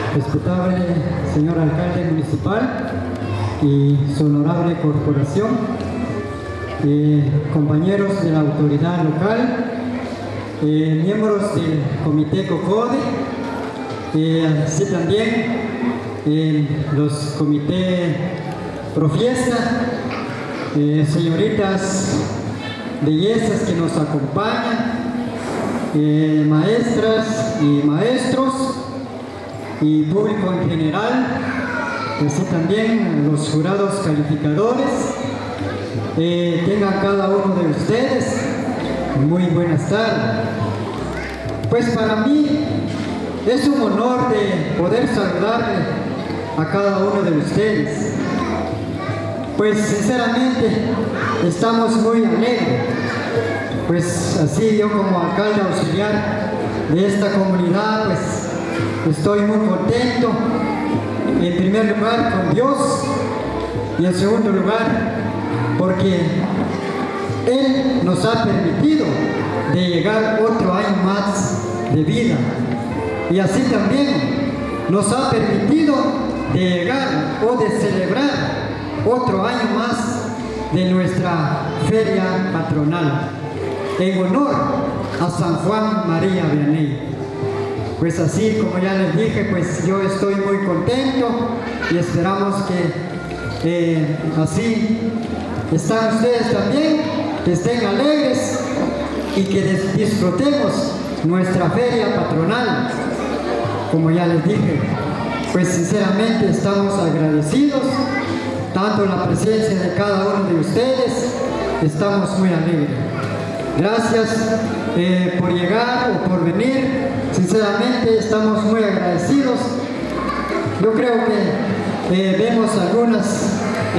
respetable señor alcalde municipal y su honorable corporación, compañeros de la autoridad local, miembros del comité COCODE, así también los comités Profiesta, señoritas bellezas que nos acompañan, maestras y maestros y público en general, así también los jurados calificadores. Tengan cada uno de ustedes muy buenas tardes. Pues para mí es un honor de poder saludarle a cada uno de ustedes. Pues sinceramente estamos muy alegres, pues así yo como alcalde auxiliar de esta comunidad, pues estoy muy contento, en primer lugar con Dios y en segundo lugar porque Él nos ha permitido de llegar otro año más de vida y así también nos ha permitido de llegar o de celebrar otro año más de nuestra feria patronal en honor a San Juan María Vianney. Pues así como ya les dije, pues yo estoy muy contento y esperamos que así están ustedes también, que estén alegres y que disfrutemos nuestra feria patronal. Como ya les dije, pues sinceramente estamos agradecidos, tanto la presencia de cada uno de ustedes, estamos muy alegres. Gracias por llegar o por venir, sinceramente estamos muy agradecidos. Yo creo que vemos algunos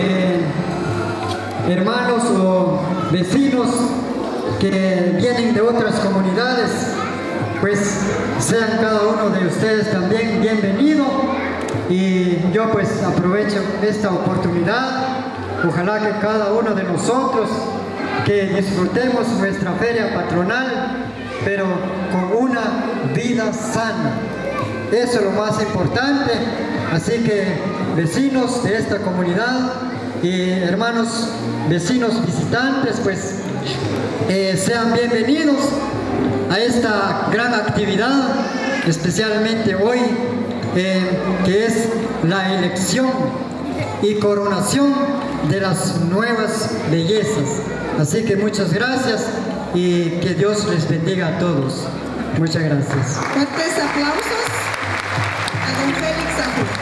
hermanos o vecinos que vienen de otras comunidades, pues sean cada uno de ustedes también bienvenido. Y yo pues aprovecho esta oportunidad, ojalá que cada uno de nosotros que disfrutemos nuestra feria patronal, pero con una vida sana. Eso es lo más importante, así que vecinos de esta comunidad y hermanos vecinos visitantes, pues sean bienvenidos a esta gran actividad, especialmente hoy, que es la elección y coronación de las nuevas bellezas. Así que muchas gracias y que Dios les bendiga a todos. Muchas gracias. Fuertes aplausos a don Félix Ajú.